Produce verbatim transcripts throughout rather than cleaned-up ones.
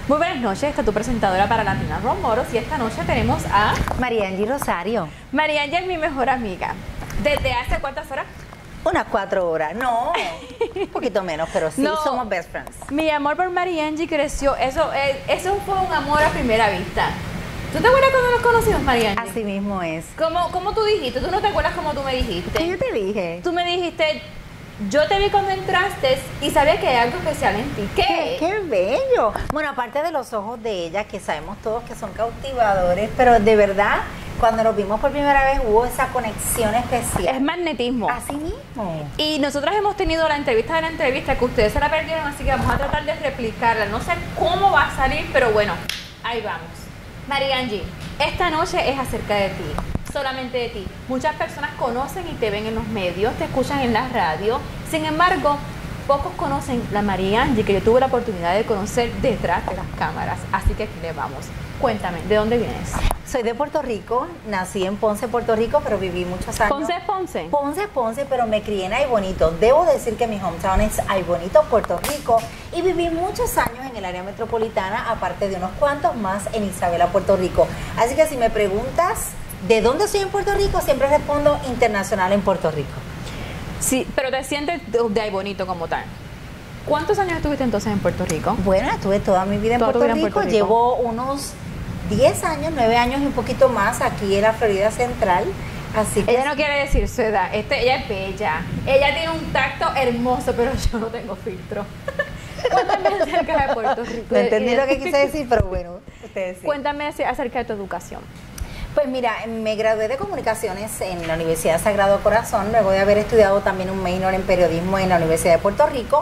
Muy buenas noches, esta es tu presentadora para Latina Role Models y esta noche tenemos a María Angie Rosario. María Angie, es mi mejor amiga. ¿Desde hace cuántas horas? Unas cuatro horas, no, un poquito menos, pero sí, No. somos best friends. Mi amor por María Angie creció, eso, eh, eso fue un amor a primera vista. ¿Tú te acuerdas cuando nos conocimos, María Angie? Así mismo es. ¿Cómo, cómo tú dijiste? ¿Tú no te acuerdas cómo tú me dijiste? ¿Qué yo te dije? Tú me dijiste, yo te vi cuando entraste y sabía que hay algo especial en ti. ¿Qué? ¡Qué, qué bello! Bueno, aparte de los ojos de ella, que sabemos todos que son cautivadores, pero de verdad, cuando nos vimos por primera vez hubo esa conexión especial. Es magnetismo. Así mismo. Y nosotros hemos tenido la entrevista de la entrevista que ustedes se la perdieron, así que vamos a tratar de replicarla. No sé cómo va a salir, pero bueno, ahí vamos. María Angie, esta noche es acerca de ti, solamente de ti. Muchas personas conocen y te ven en los medios, te escuchan en la radio. Sin embargo, pocos conocen la María Angie que yo tuve la oportunidad de conocer detrás de las cámaras. Así que aquí le vamos. Cuéntame, ¿de dónde vienes? Soy de Puerto Rico, nací en Ponce, Puerto Rico, pero viví muchos años. ¿Ponce, Ponce? Ponce, Ponce, pero me crié en Ay Bonito. Debo decir que mi hometown es Ay Bonito, Puerto Rico, y viví muchos años en el área metropolitana, aparte de unos cuantos más en Isabela, Puerto Rico. Así que si me preguntas de dónde soy en Puerto Rico, siempre respondo internacional en Puerto Rico. Sí, pero te sientes de Ay Bonito como tal. ¿Cuántos años estuviste entonces en Puerto Rico? Bueno, estuve toda mi vida en, Toda tu Puerto, vida en Rico. Puerto Rico. Llevo unos diez años, nueve años y un poquito más aquí en la Florida Central. Así que Ella no quiere decir su edad, este, ella es bella, ella tiene un tacto hermoso, pero yo no tengo filtro. Cuéntame acerca de Puerto Rico. no entendí lo que quise decir, pero bueno, ustedes sí. Cuéntame acerca de tu educación. Pues mira, me gradué de comunicaciones en la Universidad Sagrado Corazón, luego de haber estudiado también un minor en periodismo en la Universidad de Puerto Rico.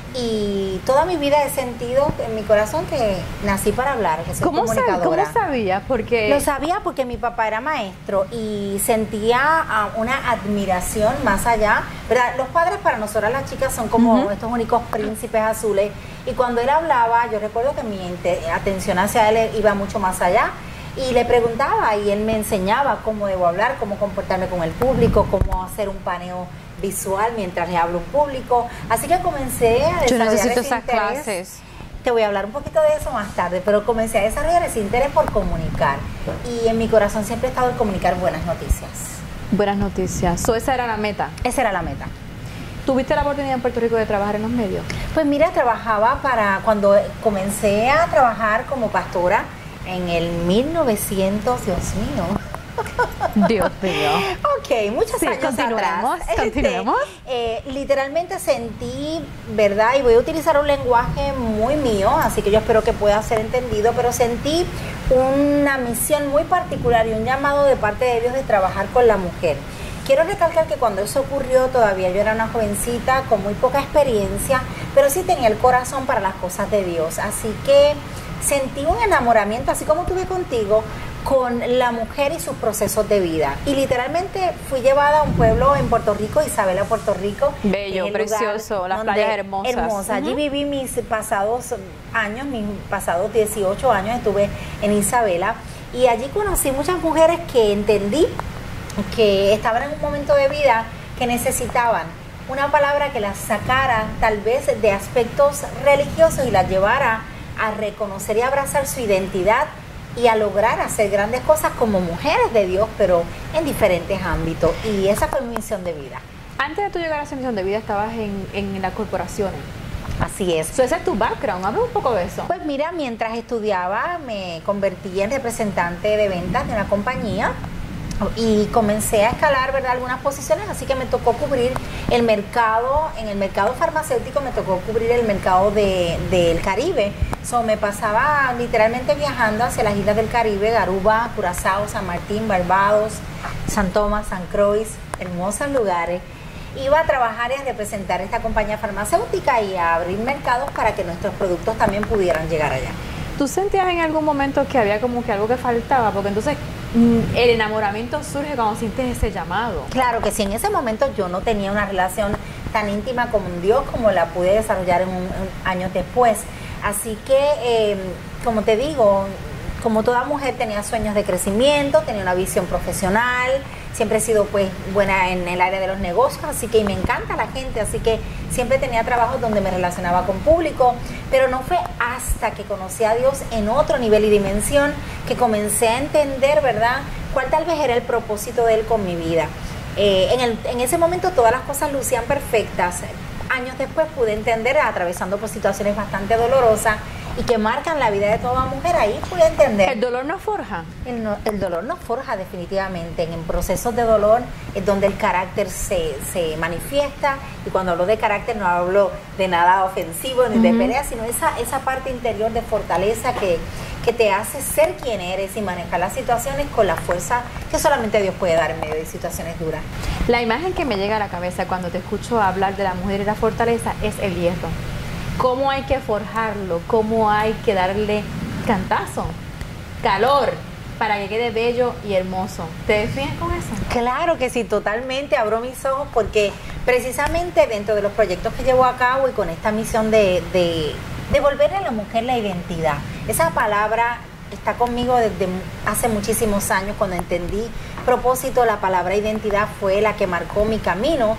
Y toda mi vida he sentido en mi corazón que nací para hablar, que soy ¿Cómo, comunicadora. ¿Cómo sabías? Porque Lo sabía porque mi papá era maestro y sentía uh, una admiración más allá, ¿verdad? Los padres para nosotras las chicas son como uh-huh. estos únicos príncipes azules, y cuando él hablaba, yo recuerdo que mi atención hacia él iba mucho más allá, y le preguntaba y él me enseñaba cómo debo hablar, cómo comportarme con el público, cómo hacer un paneo visual mientras le hablo a un público. Así que comencé a desarrollar yo necesito ese esas interés. clases. Te voy a hablar un poquito de eso más tarde, pero comencé a desarrollar ese interés por comunicar. Y en mi corazón siempre ha estado el comunicar buenas noticias. Buenas noticias. So, esa era la meta. Esa era la meta. ¿Tuviste la oportunidad en Puerto Rico de trabajar en los medios? Pues mira, trabajaba para, cuando comencé a trabajar como pastora en el mil novecientos, Dios mío. Dios mío. Ok, muchos sí, años continuemos, atrás. Continuemos. Este, eh, literalmente sentí, ¿verdad? Y voy a utilizar un lenguaje muy mío, así que yo espero que pueda ser entendido, pero sentí una misión muy particular y un llamado de parte de Dios de trabajar con la mujer. Quiero recalcar que cuando eso ocurrió todavía yo era una jovencita con muy poca experiencia, pero sí tenía el corazón para las cosas de Dios. Así que sentí un enamoramiento, así como tuve contigo, con la mujer y sus procesos de vida. Y literalmente fui llevada a un pueblo en Puerto Rico, Isabela, Puerto Rico. Bello, precioso, las playas hermosas. Hermosa. Allí uh-huh. viví mis pasados años, mis pasados dieciocho años estuve en Isabela. Y allí conocí muchas mujeres que entendí que estaban en un momento de vida que necesitaban una palabra que las sacara tal vez de aspectos religiosos y las llevara a reconocer y abrazar su identidad y a lograr hacer grandes cosas como mujeres de Dios, pero en diferentes ámbitos. Y esa fue mi misión de vida. Antes de tú llegar a esa misión de vida, estabas en, en las corporaciones. Así es. So, ese es tu background. Habla un poco de eso. Pues mira, mientras estudiaba me convertí en representante de ventas de una compañía y comencé a escalar, ¿verdad?, algunas posiciones, así que me tocó cubrir el mercado, en el mercado farmacéutico me tocó cubrir el mercado de, del Caribe. So, me pasaba literalmente viajando hacia las islas del Caribe, Aruba, Curazao, San Martín, Barbados, San Tomás, San Croix, hermosos lugares. Iba a trabajar y a representar esta compañía farmacéutica y a abrir mercados para que nuestros productos también pudieran llegar allá. ¿Tú sentías en algún momento que había como que algo que faltaba? Porque entonces el enamoramiento surge cuando sientes ese llamado. Claro que sí, en ese momento yo no tenía una relación tan íntima con Dios como la pude desarrollar en un, un años después. Así que, eh, como te digo, como toda mujer tenía sueños de crecimiento, tenía una visión profesional, siempre he sido pues buena en el área de los negocios, así que y me encanta la gente, así que siempre tenía trabajos donde me relacionaba con público, pero no fue hasta que conocí a Dios en otro nivel y dimensión que comencé a entender, ¿verdad?, cuál tal vez era el propósito de Él con mi vida. Eh, en, el, en ese momento todas las cosas lucían perfectas. Años después pude entender, atravesando por situaciones bastante dolorosas y que marcan la vida de toda mujer, ahí pude entender. ¿El dolor nos forja? El, no, el dolor nos forja definitivamente. En, en procesos de dolor es donde el carácter se, se manifiesta, y cuando hablo de carácter no hablo de nada ofensivo ni uh-huh. de pelea, sino esa, esa parte interior de fortaleza que, que te hace ser quien eres y manejar las situaciones con la fuerza que solamente Dios puede dar en medio de situaciones duras. La imagen que me llega a la cabeza cuando te escucho hablar de la mujer y la fortaleza es el hierro. Cómo hay que forjarlo, cómo hay que darle cantazo, calor, para que quede bello y hermoso. ¿Te defines con eso? Claro que sí, totalmente. Abro mis ojos porque precisamente dentro de los proyectos que llevo a cabo y con esta misión de, de devolverle a la mujer la identidad, esa palabra está conmigo desde hace muchísimos años. Cuando entendí propósito, la palabra identidad fue la que marcó mi camino.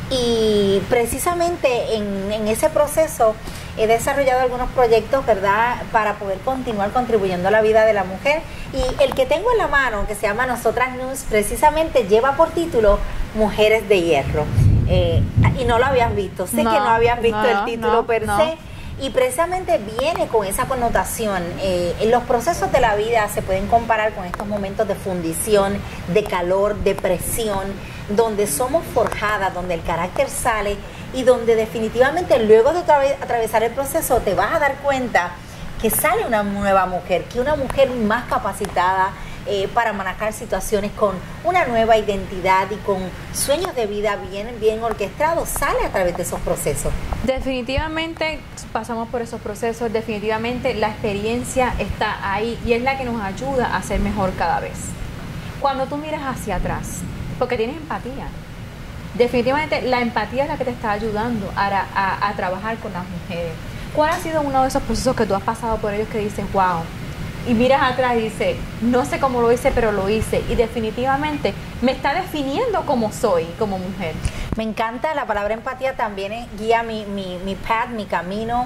Y precisamente en, en ese proceso he desarrollado algunos proyectos, ¿verdad?, para poder continuar contribuyendo a la vida de la mujer. Y el que tengo en la mano, que se llama Nosotras News, precisamente lleva por título Mujeres de Hierro. Eh, y no lo habían visto, sé no, que no habían visto no, el título no, per se. No. Y precisamente viene con esa connotación. Eh, en los procesos de la vida se pueden comparar con estos momentos de fundición, de calor, de presión, donde somos forjadas, donde el carácter sale y donde definitivamente luego de atravesar el proceso te vas a dar cuenta que sale una nueva mujer, que una mujer más capacitada eh, para manejar situaciones con una nueva identidad y con sueños de vida bien, bien orquestados, sale a través de esos procesos. Definitivamente pasamos por esos procesos, definitivamente la experiencia está ahí y es la que nos ayuda a ser mejor cada vez. Cuando tú miras hacia atrás, porque tienes empatía, definitivamente la empatía es la que te está ayudando a, a, a trabajar con las mujeres. ¿Cuál ha sido uno de esos procesos que tú has pasado por ellos que dices, wow, y miras atrás y dices, no sé cómo lo hice, pero lo hice, y definitivamente me está definiendo como soy, como mujer? Me encanta, la palabra empatía también guía mi, mi, mi path, mi camino,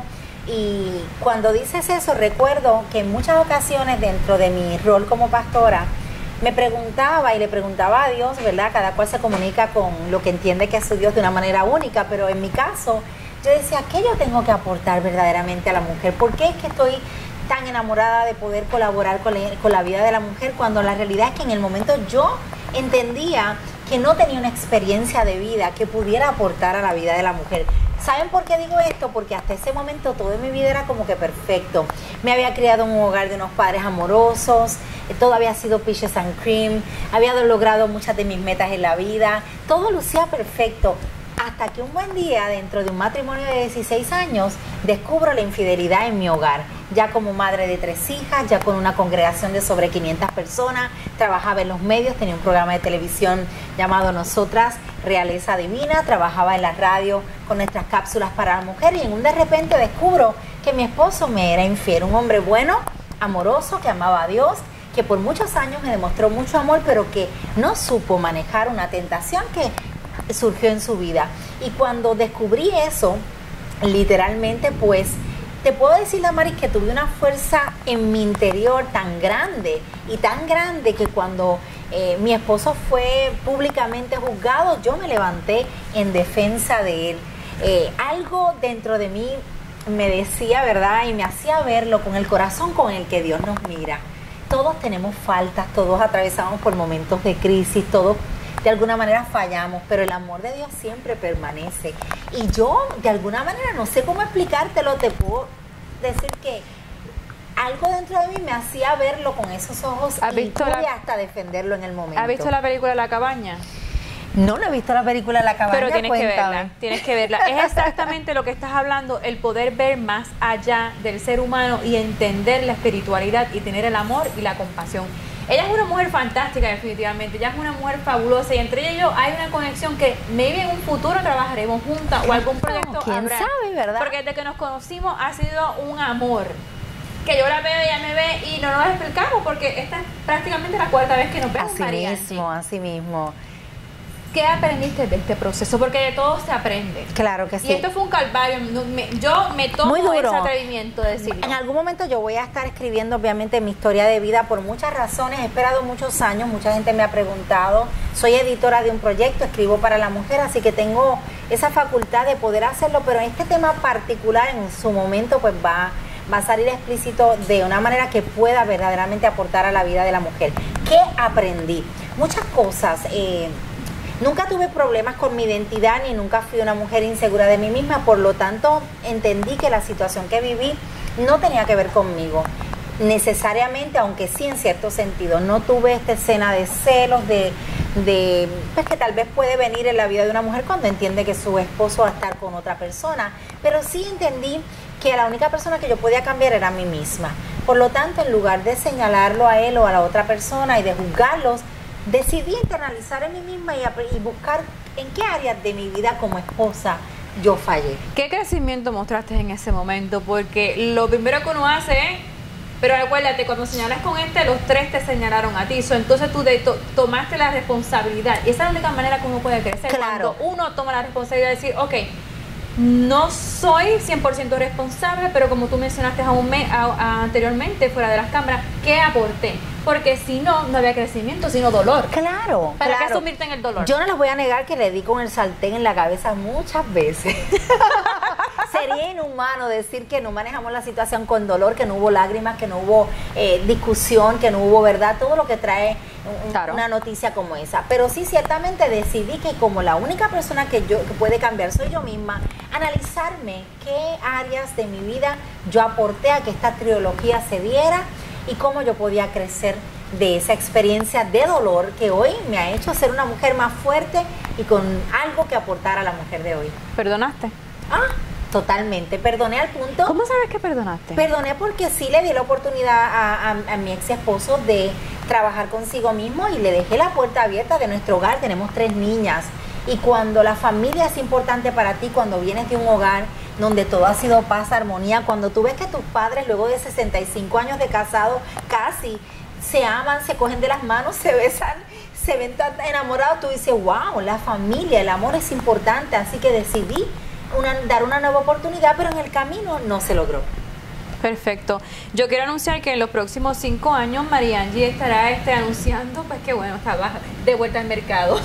y cuando dices eso recuerdo que en muchas ocasiones dentro de mi rol como pastora me preguntaba y le preguntaba a Dios, ¿verdad? Cada cual se comunica con lo que entiende que es su Dios de una manera única, pero en mi caso yo decía, ¿qué yo tengo que aportar verdaderamente a la mujer? ¿Por qué es que estoy tan enamorada de poder colaborar con la, con la vida de la mujer, cuando la realidad es que en el momento yo entendía que no tenía una experiencia de vida que pudiera aportar a la vida de la mujer? ¿Saben por qué digo esto? Porque hasta ese momento todo en mi vida era como que perfecto. Me había criado en un hogar de unos padres amorosos, todo había sido peaches and cream, había logrado muchas de mis metas en la vida, todo lucía perfecto. Hasta que un buen día, dentro de un matrimonio de dieciséis años, descubro la infidelidad en mi hogar. Ya como madre de tres hijas, ya con una congregación de sobre quinientas personas, trabajaba en los medios, tenía un programa de televisión llamado Nosotras, Realeza Divina, trabajaba en la radio con nuestras cápsulas para la mujer, y en un de repente descubro que mi esposo me era infiel, un hombre bueno, amoroso, que amaba a Dios, que por muchos años me demostró mucho amor, pero que no supo manejar una tentación que surgió en su vida. Y cuando descubrí eso, literalmente, pues te puedo decir, Damaris, que tuve una fuerza en mi interior tan grande y tan grande que cuando eh, mi esposo fue públicamente juzgado, yo me levanté en defensa de él. Eh, algo dentro de mí me decía, ¿verdad? Y me hacía verlo con el corazón con el que Dios nos mira. Todos tenemos faltas, todos atravesamos por momentos de crisis, todos de alguna manera fallamos, pero el amor de Dios siempre permanece. Y yo, de alguna manera, no sé cómo explicártelo, te puedo decir que algo dentro de mí me hacía verlo con esos ojos y pude la... hasta defenderlo en el momento. ¿Has visto la película La Cabaña? No, no he visto la película La Cabaña. Pero tienes Cuéntame. que verla, tienes que verla. Es exactamente lo que estás hablando, el poder ver más allá del ser humano y entender la espiritualidad y tener el amor y la compasión. Ella es una mujer fantástica, definitivamente. Ella es una mujer fabulosa y entre ella y yo hay una conexión que maybe en un futuro trabajaremos juntas o algún proyecto ¿Quién habrá. sabe, verdad? Porque desde que nos conocimos ha sido un amor. que yo la veo, ella me ve y no nos explicamos porque esta es prácticamente la cuarta vez que nos vemos, Así María mismo, Angie. así mismo. ¿Qué aprendiste de este proceso? Porque de todo se aprende. Claro que sí. Y esto fue un calvario. No, me- yo me tomo Muy duro. ese atrevimiento de decirlo. En algún momento yo voy a estar escribiendo obviamente mi historia de vida por muchas razones. He esperado muchos años, mucha gente me ha preguntado. Soy editora de un proyecto, escribo para la mujer, así que tengo esa facultad de poder hacerlo, pero en este tema particular en su momento pues va, va a salir explícito de una manera que pueda verdaderamente aportar a la vida de la mujer. ¿Qué aprendí? Muchas cosas. Eh, Nunca tuve problemas con mi identidad ni nunca fui una mujer insegura de mí misma, por lo tanto entendí que la situación que viví no tenía que ver conmigo necesariamente, aunque sí en cierto sentido. No tuve esta escena de celos, de, de pues que tal vez puede venir en la vida de una mujer cuando entiende que su esposo va a estar con otra persona, pero sí entendí que la única persona que yo podía cambiar era a mí misma. Por lo tanto, en lugar de señalarlo a él o a la otra persona y de juzgarlos, decidí internalizar en mí misma y, y buscar en qué áreas de mi vida como esposa yo fallé. ¿Qué crecimiento mostraste en ese momento? Porque lo primero que uno hace es, pero acuérdate, cuando señalas con este, los tres te señalaron a ti. So, entonces tú de, to, tomaste la responsabilidad. Y esa es la única manera que uno puede crecer. Claro. Cuando uno toma la responsabilidad de decir, ok, no soy cien por ciento responsable, pero como tú mencionaste a un me, a, a, anteriormente, fuera de las cámaras, ¿qué aporté? Porque si no, no había crecimiento, sino dolor. Claro. ¿Para claro. qué asumirte en el dolor? Yo no les voy a negar que le di con el sartén en la cabeza muchas veces. Sería inhumano decir que no manejamos la situación con dolor, que no hubo lágrimas, que no hubo eh, discusión, que no hubo verdad, todo lo que trae un, claro. una noticia como esa. Pero sí, ciertamente decidí que como la única persona que yo que puede cambiar soy yo misma, analizarme qué áreas de mi vida yo aporté a que esta trilogía se diera y cómo yo podía crecer de esa experiencia de dolor que hoy me ha hecho ser una mujer más fuerte y con algo que aportar a la mujer de hoy. ¿Perdonaste? Ah, totalmente. Perdoné al punto... ¿Cómo sabes que perdonaste? Perdoné porque sí le di la oportunidad a, a, a mi ex esposo de trabajar consigo mismo y le dejé la puerta abierta de nuestro hogar. Tenemos tres niñas. Y cuando la familia es importante para ti, cuando vienes de un hogar donde todo ha sido paz, armonía, cuando tú ves que tus padres luego de sesenta y cinco años de casado casi se aman, se cogen de las manos, se besan, se ven tan enamorados, tú dices, wow, la familia, el amor es importante, así que decidí una, dar una nueva oportunidad, pero en el camino no se logró. Perfecto. Yo quiero anunciar que en los próximos cinco años María Angie estará este, anunciando, pues que bueno, estaba de vuelta al mercado.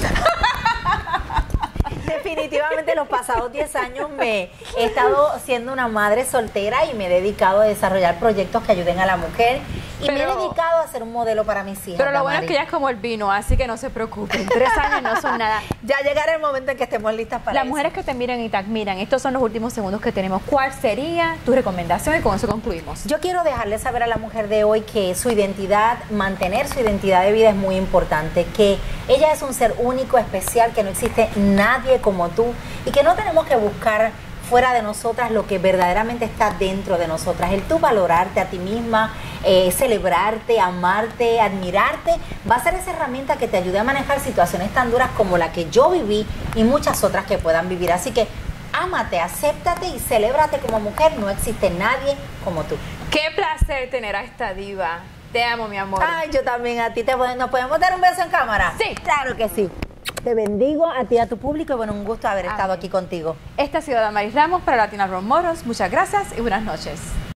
Definitivamente los pasados diez años me he estado siendo una madre soltera y me he dedicado a desarrollar proyectos que ayuden a la mujer y pero, me he dedicado a ser un modelo para mis hijas. Pero lo Damari. bueno es que ella es como el vino, así que no se preocupen. Tres años no son nada. Ya llegará el momento en que estemos listas para Las eso. mujeres que te miran y te admiran, estos son los últimos segundos que tenemos. ¿Cuál sería tu recomendación? Y con eso concluimos. Yo quiero dejarle saber a la mujer de hoy que su identidad, mantener su identidad de vida es muy importante, que ella es un ser único, especial, que no existe nadie como tú y que no tenemos que buscar fuera de nosotras lo que verdaderamente está dentro de nosotras. El tú valorarte a ti misma, eh, celebrarte, amarte, admirarte, va a ser esa herramienta que te ayude a manejar situaciones tan duras como la que yo viví y muchas otras que puedan vivir. Así que ámate, acéptate y celébrate como mujer. No existe nadie como tú. Qué placer tener a esta diva. Te amo, mi amor. Ay, yo también a ti. Te, ¿Nos podemos dar un beso en cámara? Sí. Claro que sí. Te bendigo a ti y a tu público y bueno, un gusto haber estado aquí contigo. Esta ha sido Damaris Ramos para Latina Ron Moros. Muchas gracias y buenas noches.